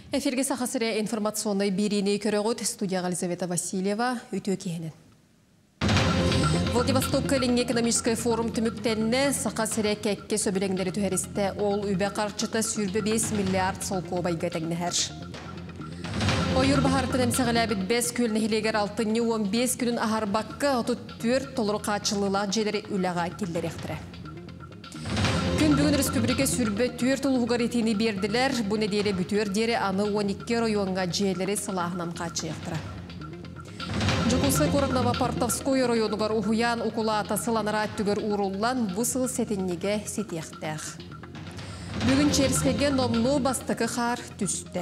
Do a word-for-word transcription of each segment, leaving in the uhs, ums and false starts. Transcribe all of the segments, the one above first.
Эфирге сахасыре информационный бирини көрөгөт студия Елизавета Васильева үтө кенен. Владивосток көлің экономический форум түміктенне сахасыре кекке сөбілеңдері түхеристе ол үбе қарчыта сүрбе бес миллиард солко байға тәңнәһәр. Ойыр бахартын әмсәғіләбіт бес көліні хилегер алтынны он бес күнін ахар баққа отыз төрт толыры қачылыла желері үліға келдер ектірі. Күн бүгін республика сүрбе төрт ұлғығар етini берділер. Бұ неделе бүтөр дері аны он екі районға желері салағынан қачы ектірі. Жукулсай Коротново-Портовской районугар ухуян укула атасыланара түгір уруллан бұсыл сетіннеге сетияқтақ. Бүгін Черскеге номну бастықы қар түсті.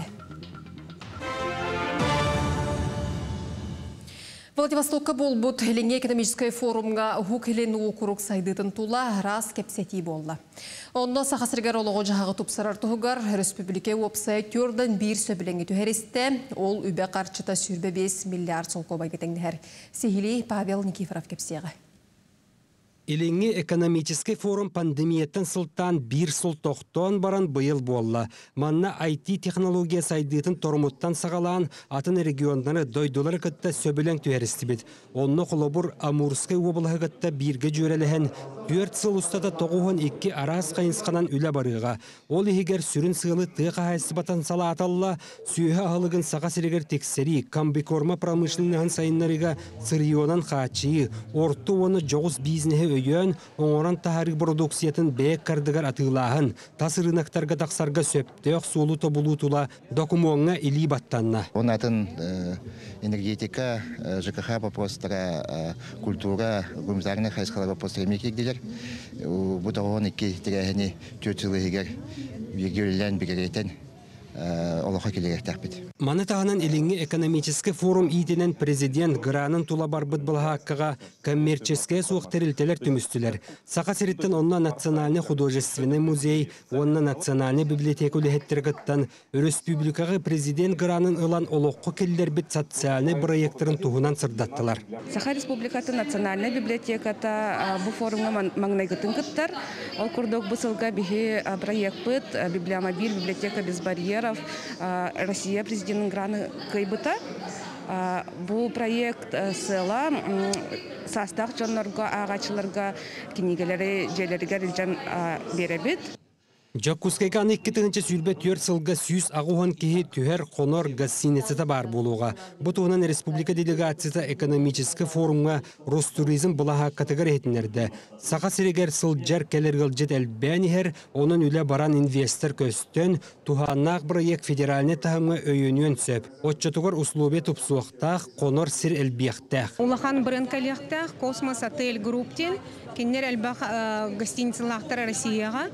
Владивостокка болбут Хеленге экономический форумга хук Хелен укурук сайдытын тула раз кепсети болла. Онно сахасыргар олығы жағағы тупсарар тұғығар республика уопсай түрден бір сөбіленгі түхеристе ол үбе қарчыта сүрбе бес миллиард солко байгетеңдер. Сехили Павел Никифоров кепсеға. Эленге экономический форум пандемияттан сылтан бир сыл тоқтон баран быйыл болла. Манна ай ти технология сайдытын тормуттан сағалан атын региондары дойдолары кытта сөбілен түхеристібет. Онны құлабур Амурскай облығы кытта бирге жөреліген төрт сыл ұстада тоғуын екі арас қайынсқанан үлі барыға. Ол егер сүрін сығылы тыға хайсыбатан сала аталла, сүйе алығын саға сірегер тексери, комбикорма промышленігін сайынларыға сырионан қачыйы, орту оны жоғыз бизнесі өйен, оңыран тахарық продукциятын бәйек кардығар атылағын, тасырынақтарға тақсарға сөптеуқ солу тобулу тула докумонға илі баттанна. Онатын энергетика, ЖКХ вопростара, культура, гумзарны хайскала вопростара мекегделер. Бұда оған екі тірәхіне төрт жылы егер виргюллән бігеретін олаға келер тәқпет. Маны тағынан Эленге экономический форум итінен президент гранын тула барбыт бұлға аққыға коммерческая суық тәрілтелер түмістілер. Сақа сереттен онна национальный художественный музей, онна национальный библиотека үліхеттергіттен республикаға президент гранын ылан олыққы келдер бит социальный проекторын туғынан сырдаттылар. Саха республикаты национальный библиотеката бұл форумға маңнайгытын кыттар. Ол күрдік бұсылға бігі проект бұд, библиомобиль, библиотека без барьеров, Россия президентінің граны кайбыта. Бұл проект села састақ жонларға, ағачыларға, кенегелері, желерігер үлжан беребет. Жакускайга екі тығынчы сүрбе төрт сылға сүйіс ағуған кеге түхер қонор гасинецеті бар болуға. Бұтуынан республика делегациясы экономический форумға Ростуризм бұлаға категор етінерді. Сақа сірегер сыл жар кәлергіл жет әлбәнігер, оның үлі баран инвестор көстен туханнақ проект федеральны тағымға өйінен сөп. Отчатығыр условия тұпсуақтақ қонор сір әлбияқтақ. Улахан бренкалияқтақ космос отель групптен, кеннер әлбақ гостиницалақтар Россияға,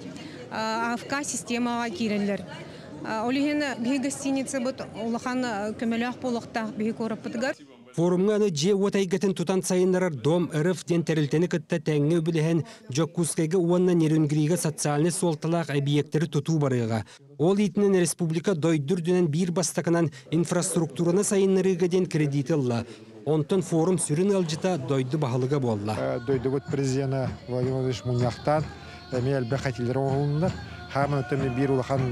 АФК системаға кирелер. Олеген бей гостиница бұд улахан көмеліғ болықтақ бей көріп бұдығар. Форумға аны же отайгатын тұтан сайынларар дом ырыф ден тәрілтені күтті тәңі біліген Жоккускайға уанна нерунгіриға социальный солталақ объекттері тұту барыға. Ол етінен республика дойдүрдінен бір бастақынан инфраструктураны сайынларыға ден кредиті ұлла. Онтон форум сүрін алжыта дойды бағылыға болла. Дойды бұд президенті Владимир Муньяқтан Мен әлбә қателер оғылындар. Хамын өттемі бір ұлақан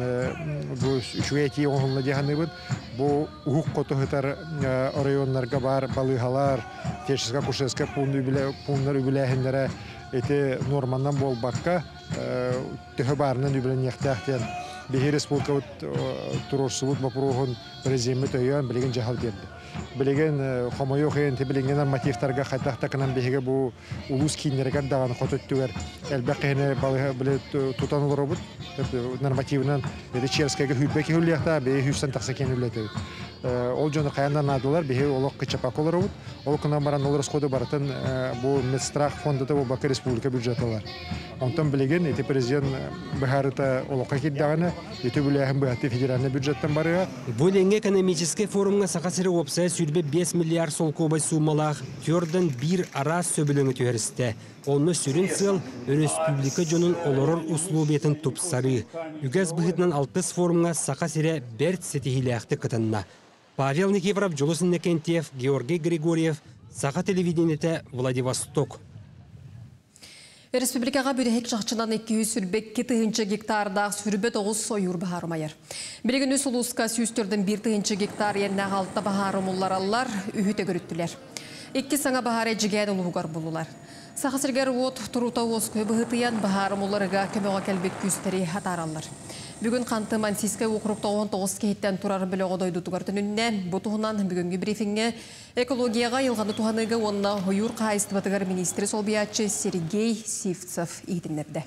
үшуәйті оғылына дегені бұд. Бұл ұғық қоты ғытар районларға бар балығалар, фешісқа, күшесқа пұнлар үбіләхіндері әті норманнан бол баққа түхі барынан үбілен ектәқтен. Бегі республика тұрорсы бұд бапыруғын президент өйен білеген жағал берді. Білеген қомайы оқиын, білеген нормативтарға қайтақтақынан бегі бұл ұлыс кейінлерігер дағаны қотыттуғар. Әлбәқ қиыны балығы тұтан олар бұд. Нормативынан Черскайға хүйтбәкі хүліяқта бегі хүстен тақса кен үлеті. Ол жоны қаяндан адылар, бегі олық қычапақ олар бұд. Ол күнан баран олар сқоды баратын бұл медстрах фондыда бұл бақы республика бюджеталар. Онтан білеген, еті президент бұхарыта олыққа кетдіғаны, еті білеген бұхаты федеральный бюджеттен барыға. Бұл енге экономический форумға сақасыры опсай сүрбе бес миллиард сол кобай сумалақ, түрден бір арас сөбіліңі түрісті. Оны сүрін сыл республика жонын олорор условиятын тупсары. Үгәз бұхытынан алтыс форумға сақасыры бәрт сетихилияқты қытынна. Павел Никифоров, Жолусын Некентьев, Георгий Григорьев, Саха телевидениеті Владивосток. Республикаға бүдәһек жақчынан екі жүз сүрбекке тыгынчы гектардағы сүрбе тоғыз ойыр бағарымайыр. Білеген өс ұлысқа сүйістердің бір тыгынчы гектар енне ғалта бағарымылар алылар үйіте көріттілер. Екі саңа бағары жеген ұлығығар болулар. Сақасыргер от тұрута осқой бұғытыян бағарымыларыға көмеға кәлбет күстері атаралар. Бүгін қанты Мансийскай округта он тоғыз кейттен тұрар білі ғодойды тұғартын үнне, бұтығынан бүгінгі брифинге экологияға елғаны туғаныға онына ойыр қайыстыбатығар министрі солбиятчы Сергей Сивцев етінлерді.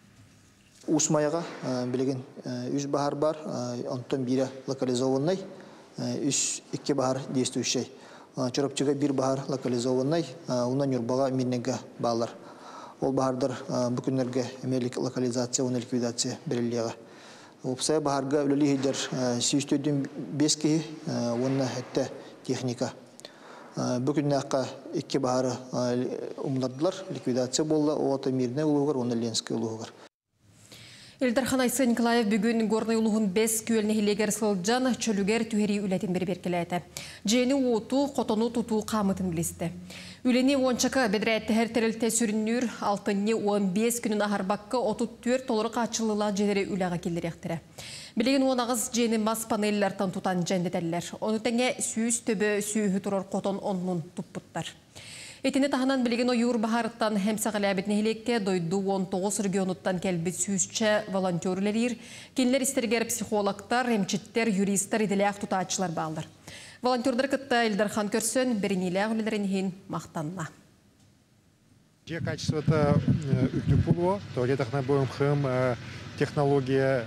Усмаяға білеген үш бағар бар, онтон бірі локализованный, үш екі бағар действующий. Чорапчыға бір бағар локализованный, онан юрбаға миннеге бағалар. Ол бағардар бүкінлерге әмелік локализация, оны ликвидация беріліға. Опсая бағарға өлілі хейдер сүйістөйдің бес кейі, онына әтті техника. Бүкінне аққа екі бағары ұмладылар, ликвидация болды, оғата миріне ұлығыр, оны ленскі ұлығыр. Элдархан Айсы Николаев бүгін горный ұлығын бес көліне хилегер сылджан чөлігер түйері үләтін бір беркеләйті. Жені оту, қотону тұту қамытын білісті. Үлені ончақа бедрәтті әртірілті сүріннүр, алтынне он бес күнін ағарбаққы отыз төрт толыры қачылыла женері үләға келдер ектірі. Білеген онағыз жені мас панеллертан тұтан жәндетәлілер. Оны тәңе сүйіс төбі сүйі тұрар қотон онның тұппыттар. Етіне тағынан білеген ойыр бағарыттан әмсағылы әбетіне хелекке дойду он тоғыз регионуттан кәлбет сүйісчі волонтерлер, кенлер істергер психологтар, әмчеттер, юристер, еделяқ тұтачылар бағылар. Волонтердар кітті Элдархан көрсін, бірінелі ағылыларын ең мақтанна. Же качество-то үкті пулуа, то ретахна бойым хым технология,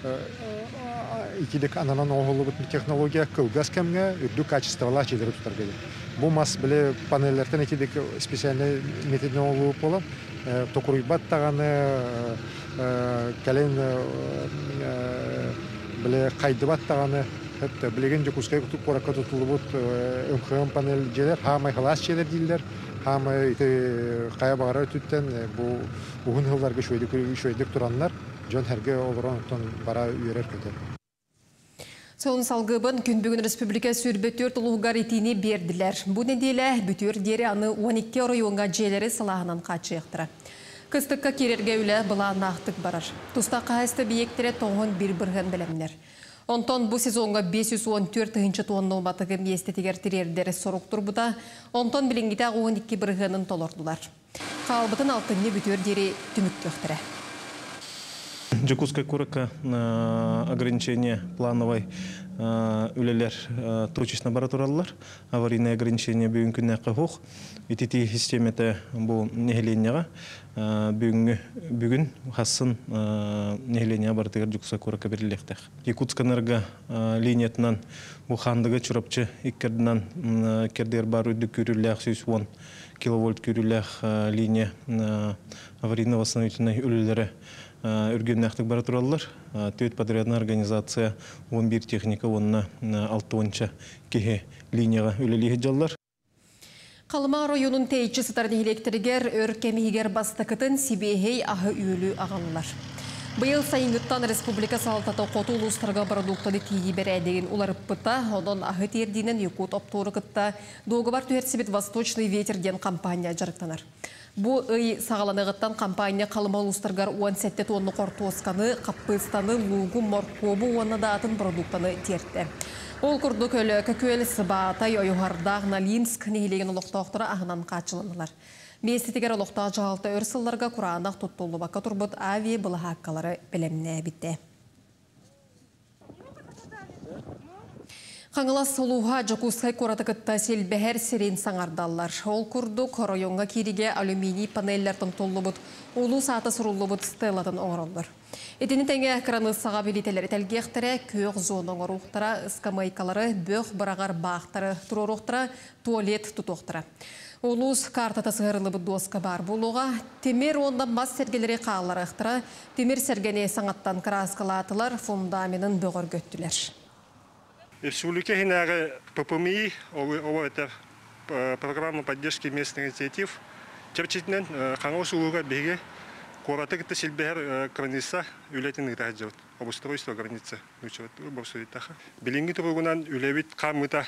икидек ананан оғылы бұтын технология кылгас кәмге үрді качествола чедері тұтар кәді. Бұл мас біле панеллерден икидек специальный методны оғылы болам. Токуруйбат тағаны, кәлен біле қайдыбат тағаны, білеген жүкускай қораққа тұтылы бұт үмқығын панел желер, хамай қылас желер дейлер, хамай қая бағара өтіттен бұғын ғылдарға шөйдік тұранлар, жон әрге олыран бара үйерер көтер. Соғын салғыбын күн бүгін республика сүрбі төрт ұлығығар етіне берділер. Бұл неделі бүтер дері аны он екі районға желері салағынан қачы ектірі. Кыстыққа керерге үлі бұлан ақтық барар. Тұста қайысты бейектері тоғын бір бірген білімдер. Онтон бұл сезонға бес жүз он төрт тонна ұлбатығы местетігер тірердері соруқ тұрбыда, онтон білінгіде он екі біргенін толырдылар. Қалбытын алтынны бүтер дері түмік көқтірі. Жакуская курка ограничение плановой үлелер точечно баратураллар, аварийное ограничение бүгінкіне қағуқ. Итити системеті бұл нехеленияға бүгін қасын нехеленияға баратығар Жакуская курка берілектіқ. Якутсканарға линиятынан бұл қандығы чұрапчы иккердінен кердер бар үдді көріліғ жүз он киловольт көріліғ линия аварийно восстановительной үлелері үрген нақтық бара тұралылар. Төт подрядная организация он бір техника онына алтыншы кеге линияға өлелігі жаллар. Қалыма районын тейчі сытарды электригер өр кемигер бастықытын сибейхей ағы үйлі ағалылар. Бұйыл сайыңғыттан республика салтаты қоту ұлыстарға продуктады тейі бәрәдеген олар ұппыта, одан ағы терденен екут опторы қытта доғы бар түхерсібет Восточный ветерден компания жарықтанар. Бұ ұй сағаланығыттан компания қалыма ұлыстарғар он сәтті тонны қортуысқаны, қаппыстаны, луғу, моркобы оны датын продуктаны терді. Ол күрді көлі көкөл Сыбатай, Ойуғардақ, Налинск нехелеген ұлықтауқтары ағынан қачылынылар. Местетігер ұлықтау жағалты өрсілларға құранақ тұттылы баққа тұрбыт авиа бұлы хаққалары білімне бітті. Қаңылас солуға Жакускай коратықытта селбәхер серен саңардалар. Ол күрдік районға кереге алюминий панеллердің толы бұд, олу саты сұрулы бұд стеллатын оңырылыр. Етені тәңе әкіраны саға белетелері тәлгектірі, көк зоның оруқтыра, ысқамайкалары, бөқ бірағар бақтары, тұруруқтыра, туалет тұтуқтыра. Олуыз картата сығырылы бұд доска бар болуға, темер онда мас сәргелері қағалар ықтыра, темер сәргене саңаттан краскалатылар, фундаменін бөғір көттілер. Республика Хинага ППМИ, это программа поддержки местных инициатив. Чепчитнен хангос улуга беге коратык это сельбер граница үлетин граджот обустройство границы учет обустройство. Билинги тургунан үлевит камыта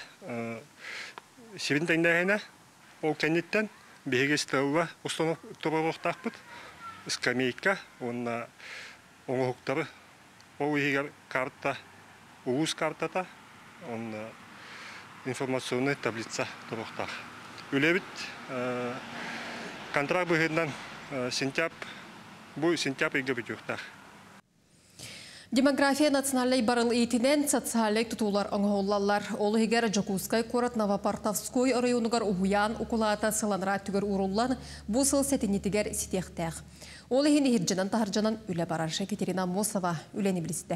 севин тайнайна ол кенеттен беге стелла установ тургуктакпыт. скамейка, онна оңоқтары, ол егер карта, уыз картата, онна информационный таблица тұрықтар. Үлебіт, контракт бұғынан сентяб, бұл сентяб еге бүтіқтар. Демография национальный барыл итинен социалик тутулар оңғоллалар. Ол егер Жокускай корот Новопартовской районугар угуян укулата сыланра түгер уруллан бұл сыл сетинетігер сетектәқ. Ол егені хирджанан тахарджанан үлі бараршы Екатерина Мосова үлені білісті.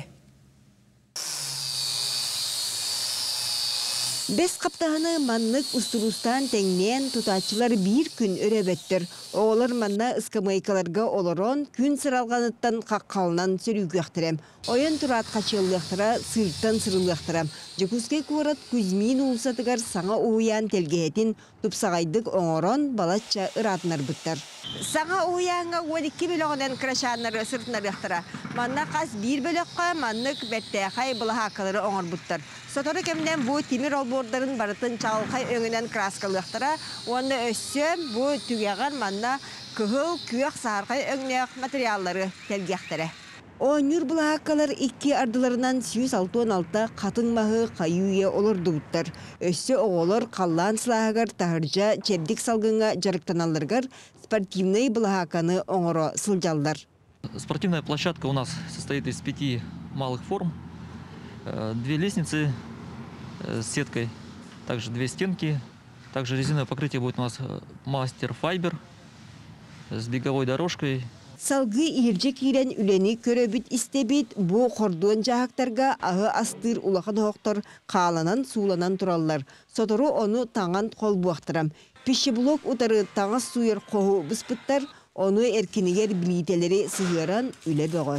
Бес қаптағаны маннық ұстырустан тәңнен тұтачылар бір күн өребеттір. Оғылар манна ұскамайкаларға олырон күн сыралғаныттан қаққалынан сөрігі әқтірем. Ойын тұрат қачылықтыра сырттан сырылықтырам. Жокускай көрат Кузьмин ұлсатығар саңа уян телгеетін тұпсағайдық оңырон балатша ыратынар бұттар. Саңа уянға он екі бөліғынан крашанлары сыртынар яқтыра. Манна қас бір бөліққа маннық бәттәқай бұлаға ақылары оңыр бұттар. Соторы кемден бұл темір олбордарын барытын чалқай өңінен краскалықтыра, оны өссі бұл түгеғар манна күхіл күйек сағарқай өңнеғ материаллары телгеқтірі. Оңыр бұлаққалар iki ардыларынан сүйіз алты он алты қатын мағы қайуе олырды бұттар. Өссі оғылыр қаллан сылағығар тағыржа чебдік салғынға жарықтаналырғар спортивный бұлаққаны оңыры сылжалдар. Спортивная площадка у нас состоит из пяти малых форм. Две лестницы с сеткой, также две стенки. Также резиновое покрытие будет у нас мастер файбер с беговой дорожкой. Салгы иржек ирен үлені көрөбіт истебит бұ қордуын жағақтарға ағы астыр улақан хоқтыр қаланан суланан тұралар. Сотору оны таңан қол буақтырам. Пеші блок ұтары таңыз суыр қоғы бұспыттар, оны әркенегер білетелері сығыран үлі бұғы.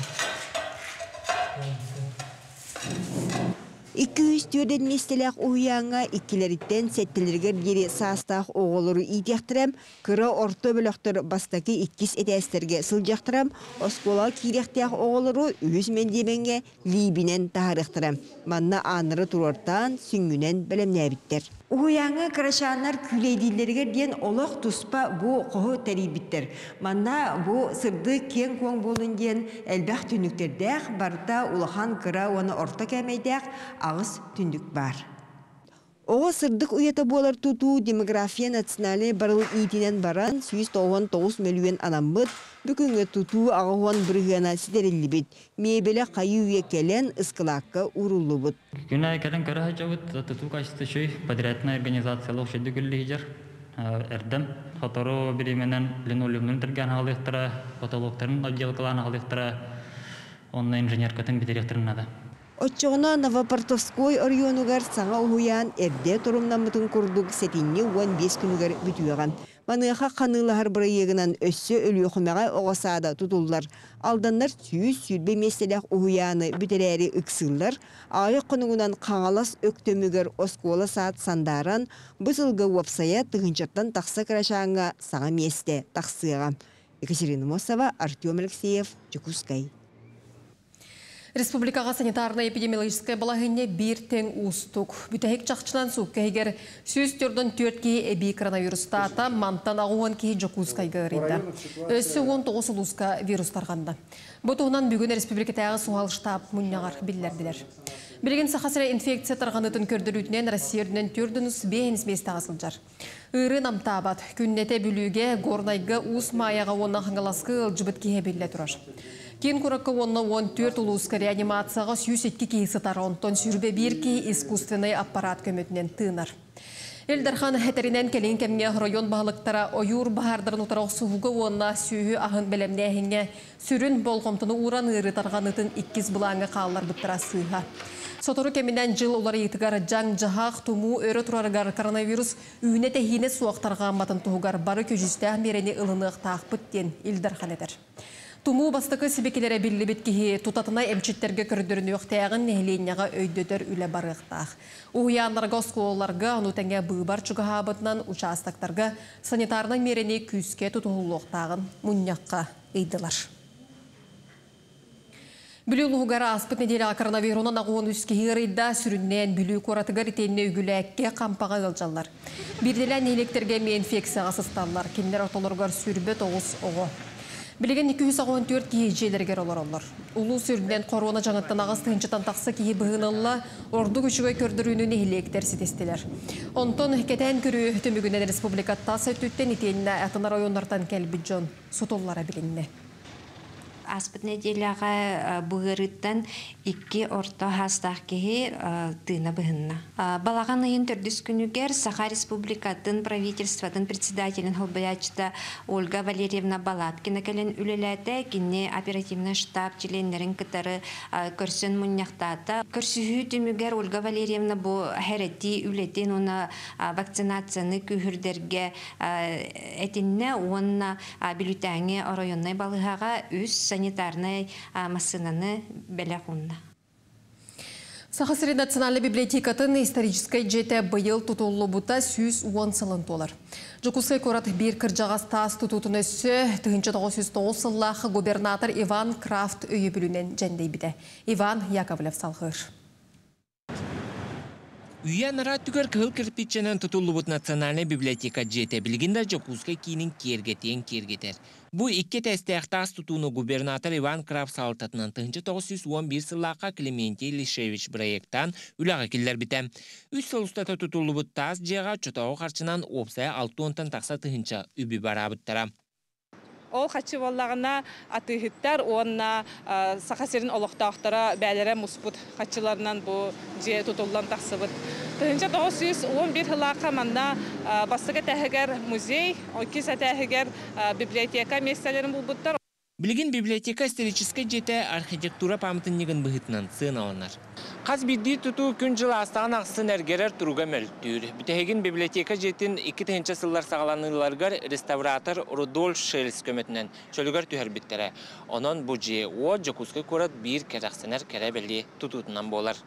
iki yüz төрден местелек уяңа иккилеріттен сәттелергер дері састақ оғылыры идектірем, кыры орто бөліқтір бастаки иккис әтәстерге сылжақтырам, оскола кейректек оғылыры өз мендеменге либінен тағырықтырам. Манна аныры тұрортан сүңгінен білімнәбіттер. Уяңа кырашанлар күлейдейлергер ден олық тұспа бұ қоғы тәрейбіттер. Манна бұ сырды кен коң болын ден әлбәқ түніктердәқ барда улахан кыра оны орта кәмейдәқ ағыз түндік бар. Оға сырдық уйата болар тұту демография националы барыл итінен баран жүз тоқсан тоғыз миллион анамбыт бүкінгі тұту ағуан біргіна сидерілі бет. Мебелі қайы үйе келен ұскылаққа ұрылы бұд. Күні әкелін көрі жауыт тұту качество шөй подрядная организация лоқшеді күлі жер. Әрдім қотору біременен линолеумның түрген ғалықтыра, потолоқтарын отделкалан ғалықтыра, онны инженер көтін бедеректерін ады. Отчоғына Новопартовской районугар саңа ұғуян әрде тұрымнамытын күрдік сәтінне он бес күнігер бүтуеған. Маныға қанылығар бір егінен өссі өлі құмаға оғасада тұтылдар. Алданлар сүйіз сүрбе местелек ұғуяны бүтерәрі үксілдер, ағы құнығынан қаңалас өктөмігер оскола саат сандаран, бұсылғы уапсая тұғынчаттан тақсы крашаңға саңа месте тақсыға. Екатерина Мосова, Артем Алексеев, Жокускай. Республикаға санитарно-эпидемиологическая балағыне бір тең ұстық. Бүтәйік жақшынан суққа егер сөз түрдің төрт кейі әбей коронавируста ата мантан ағуын кейі Жокускайға ғырейді. Өсі он тоғыз ұлысқа вирустарғанды. Бұтығынан бүгін республикатағы суғал штаб мұннағар білдерділер. Білген сақасыра инфекция тарғанытын көрдірүтінен Россиядың түрдіңіз бейініз бесті ағасылжар. Үрі намтабат күннете бүліге горнайға ұс маяға онна қаңғаласқы ұлжыбыт кейе білі тұрар. Кен күраққа онна он төрт ұлысқа реанимацияға сүйіс еткі кейсі тараунтон сүрбе бір кей искусственный аппарат көмітінен тыңар. Элдархан хәтерінен кәлін кәмге район бағылықтара ойыр бағардарын ұтарақ сұғығы онна сүйі ағын бәлемнәйінге сүрін болғымтыны уран ұры тарғанытын иккіз бұлаңы қалалар бұттыра сыйға. Сотору кәмінен жыл олар етігар жаң жағақ тұму өрі тұрарғар коронавирус үйіне тәхіне суақтарға матын тұғығар бары көжістәң мерені ылынық тақпыттен Элдархан әдір. Туму бастықы себекелері білі біткеге тұтатына әмчеттерге көрдіріні өқтәғін нәхіленяға өйдөдір үлі барықтақ. Уғиянларға осколаларға ұнутәңе бұйбар чүгі абытынан участақтарға санитарның мерені күске тұтығылуқтағын мұнняққа өйділар. Бүлі ұлғығара аспыт неделі коронавирунан ағуын үскеге ғырайда сүріннен бүлі қоратығар етеніне үгіләкке қампаға ғылжалар. Бірделен електерге ме инфекцияға сысталар. Кендер орталырғар сүрбе тоғыз оғы. Билеген iki yüz on dört киежелергер олар олар. Улу сүрден корона жаңыттан ағыз тыңчытан тақсы киі бұғынылла орду күшігі көрдірүүнүн ehilектер сетестелер. Онтон кетен көрі төмігінен республика тасы өттен итеніне әтінар ойонлардан кәлбі жон сутоллара білінне. Аспыт неделяға бұғырыттан икки орта хастақ кеге тыына бұғынна. Балаған ұйын түрдіс күнігер Саха Республикатын правительстватын председателін ғылбаячыда Ольга Валерьевна Балаткина кәлін үлеләті кенне оперативны штаб членлерін кітары көрсін мұнияқтата. Көрсігі түмігер Ольга Валерьевна бұл хәрәтті үлетен оны вакцинацияны күйірдерге әтінне онына білутәңе орайоннай балығаға үс санитарный машинаны бәләғунна. Сахасыры национальный библиотекатын исторической жете бұйыл тұтулы бұта жүз он сылын толар. Жукускай корат бір кіржағас тас тұтутын өссі тоғыз жүз тоғыз сыллағы губернатор Иван Крафт өйі бүлінен жәндей біді. Иван Яковлев салғыр. Уянара түгер кыл кирпиченен тутулубут национальный библиотека жете билгинда Жокускай кийинин кергетен кергетер. Бу икки тестехтас тутууну губернатор Иван Крафт салтатынан тоғыз жүз он бир сыллака Клементий Лишевич проекттан үлага киллер бите. Үч сылустата тутулубут тас жега чотого карчынан опсая алты онтан такса тыгынча үбү барабыттара. Ол хачы боллағына атыхыттар, онна сақасерін олықтақтара бәлері мұспыт хачыларынан бұл же тұтылдан тақсыбыт. тоғыз жүз он бир хылақа манда бастығы тәхігер музей, ойкес тәхігер библиотека местелерін бұл бұттар. Билген библиотека исторической жете архитектура памятын негін бұғытынан сын алынар. Қаз бидді тұту күн жылы астаған ақсын әргерер тұруға мөлттүйір. Бүтәген библиотека жетін екі тәнчі сыллар сағаланыларғар реставратор Рудольф Шельс көметінен шөлігер түйер біттері. Онын бұл же о Жокускай көрат бір кәрақсынар кәрәбәлі тұтутынан болар.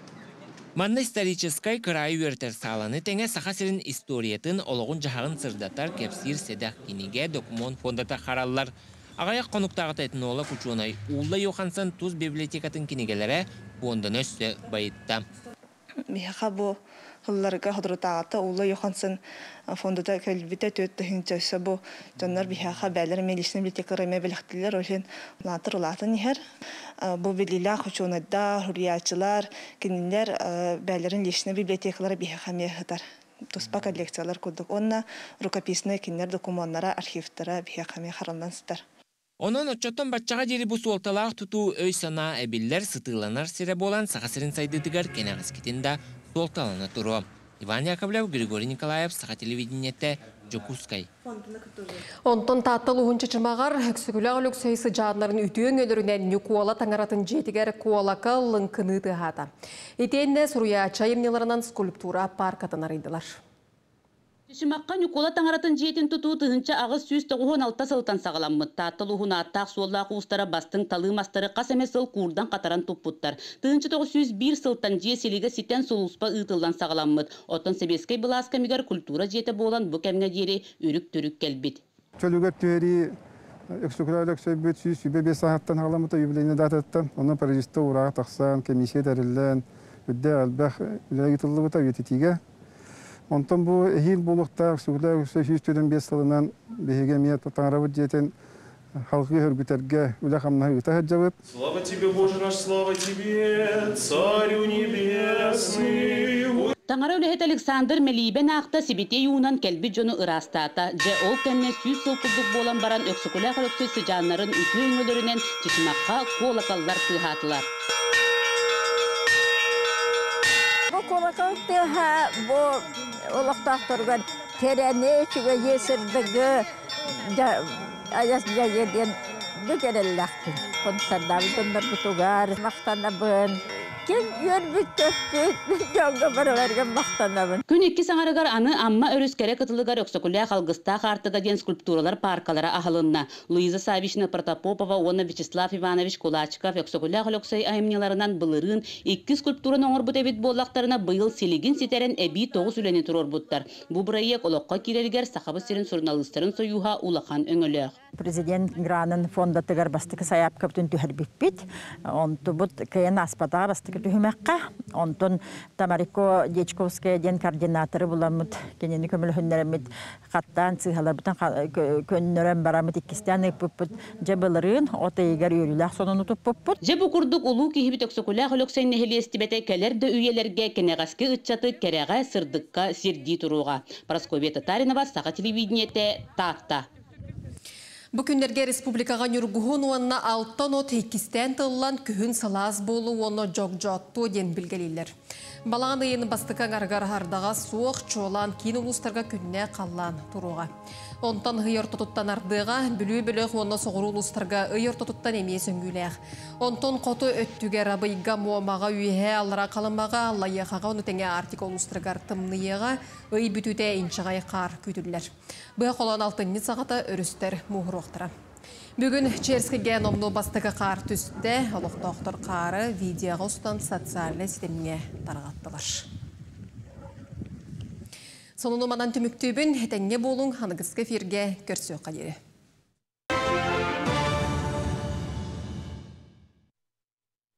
Манна исторической край вертер саланы тәңе сақасырын историятын олығын жағын сырдатар кепсир седақ кенеге документ фондата қаралылар. Ағаяқ қонуқтағы тәйтін ола күчуынай ұлла йохансан туз библиотекатын кенегелері фондын өсі байытта. Меха бұл ғылларға ғыдырытағаты ұлла йохансан фондыда көлбіті төтті хинчөсі бұл жонлар бихаға бәлір мелишін библиотекаларыме біліктілер өлен ұлатыр ұлатын ехер. Бұл білілі күчуынайда хұриячылар, кенелер бәлірін лишіне библиотекалары бихаға мехітар. Туспа коллекциялар күрдік. Онна рукописные кенелер документтара, архивтара бихаға мехаралдан сытар. Онон отчоттон батчаға жері бұс олталақ тұту өй сана әбіллер сытыланар сірі болан сақасырын сайдыдығар кенағыз кетінде солталаны тұру. Иван Яковлев, Григорий Николаев, Саха телевидениетте, Жокускай. Онтон таттыл ұғынчы чымағар, өксігілі өксөйсі жаднарын үтіен өлірінен нүкуала таңаратын жетігер куалақа лыңкыны тұғада. Етенне сұруя чайымнеларынан скульптура паркатын арыйдылар. Шымаққа нүкуала таңаратын жетін тұту тұғынча ағыз жүз тоғыз алты сылтан сағаламмыд. Таттыл ұғын аттақ суоллақ ұстара бастың талы мастары қасаме сыл курдан қатаран тұппыттар. Тұғынча тоғыз жүз бір сылтан жеселігі ситен солуспа ұтылдан сағаламмыд. Оттан себескей бұлас кәмігер культура жеті болан бұл кәміне дері үрік-түрік кәлбет. Чөлігер түйері өксікілі сөйбет сүйіз үбе бес сағаттан ғаламыта юбилейні дататтан. Оны парижисті ұраға тақсан, кемесе тәрілін, үдді әлбәқ үлі Онтан бұл әйіл болуқта сүгілі жүз төрт бес сылынан бейге мет таңырабыд жетін халқы өргітерге үлі қамнағы ұта әджабыд. Слава тебе, Боже наш, слава тебе, Царю небесный. Таңара өліхет Александр Мелибен ақта себете юнан кәлбі жоны ұрастата. Же ол кәнне сүйіз сылқылдық болан баран өксікілі қылықсы сыжанларын үті өңілерінен чешімаққа қолақалдар тыхатылар. Колоколты ха бо олақтақтырған терәне чүгә есірдігі аяс жайеден бүкерелләқтін. Консардабыдындар бұтуғар, мақтанабын. Кен өрбіт төппіт, жоңға барыларға мақтанабын. Күн екі саңарығар аны амма өріскері қытылығар өксөкілі қалғыста қартыға ден скульптуралар паркалара ағылынна. Луиза Савична Протопопова, оны Вячеслав Иванович Кулачков өксөкілі қылөксөй айымнеларынан бұлырын екі скульптуран оңыр бұт әбет боллақтарына бұйыл селігін сетерен әбі тоғыз үләне тұрор бұттар. Бұ бұрайек олыққа керелгер сақабы серін журналистарын союға улақан өңілі. президент гранын фонда тыгар бастыкы саяп көптүн түһәр биппит. Онту бут кыйын аспата бастыкы түһүмәккә. Онтон Тамарико Дечковская ден координаторы буламыт. Кенени көмөл хөннәремит каттан цыгалар бутан көннөрәм барамыт иккистән ыппыт жабылырын отайгар юрилах сонун утуппут. Жебу курдук улуу кихиби токсокула холоксен нехелестибете келерде үйелерге кенегаски ытчаты керега сырдыкка сирди туруга. Парасковия Татаринова Саха телевидениете Таакта. Бу күндерге республикага нюргуһун уанна алтан от хекистен тыллан күһүн салаас болу оны жок-жотту ден билгелилер. Балаан ыйын бастыка гаргар хардага суох чолан кийин улустарга күнне каллан туруга. Онтан ыйыр тотуттан ардыга бүлүү-бүлөк оны соғыру улустарга ыйыр тотуттан эмие сөңгүлээх. Онтон коту өттүгер абыйга муамага үйе аллара калымага аллайяхага оны теңе артик улустаргар тымныйыга ый бүтүтэ инчагай кар күтүллер. Быа колон алтынны сагата өрүстер муһуруктара. Бүгін Черскіге номну бастығы қар түсті, олықтоқтыр қары видеоға ұстан социальный сетеміне тарғаттылар. Сонunu манан түміктөбін әтәңе болуң анығызғы фирге көрсі қадері.